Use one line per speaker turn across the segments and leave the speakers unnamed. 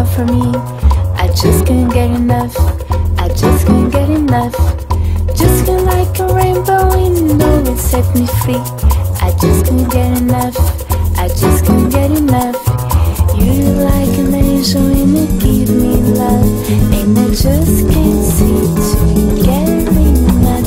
for me. I just couldn't get enough. I just couldn't get enough. Just feel like a rainbow, you know it set me free. I just couldn't get enough. I just couldn't get enough. You're like an angel and you give me love, and I just can't seem to get enough.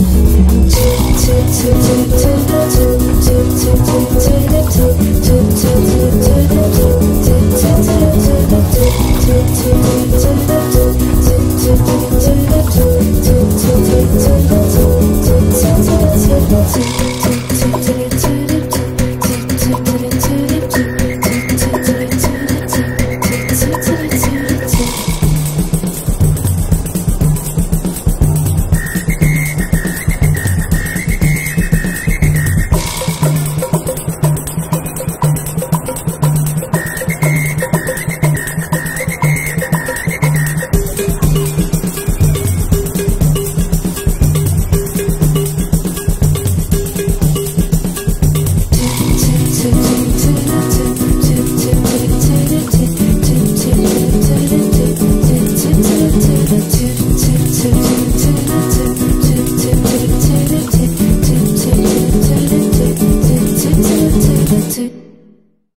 To